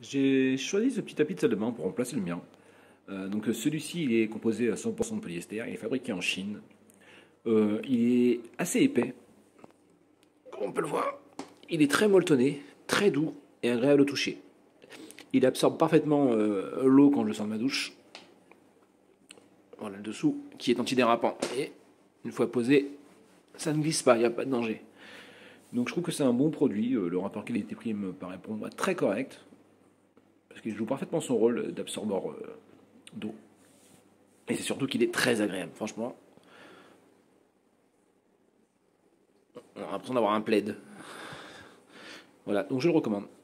J'ai choisi ce petit tapis de salle de bain pour remplacer le mien. Donc celui-ci il est composé à 100% de polyester, il est fabriqué en Chine. Il est assez épais, comme on peut le voir. Il est très molletonné, très doux et agréable au toucher. Il absorbe parfaitement l'eau quand je sors de ma douche. Voilà le dessous qui est antidérapant. Et une fois posé, ça ne glisse pas, il n'y a pas de danger. Donc je trouve que c'est un bon produit. Le rapport qualité-prix me paraît pour moi très correct. Parce qu'il joue parfaitement son rôle d'absorbeur d'eau. Et c'est surtout qu'il est très agréable, franchement. On a l'impression d'avoir un plaid. Voilà, donc je le recommande.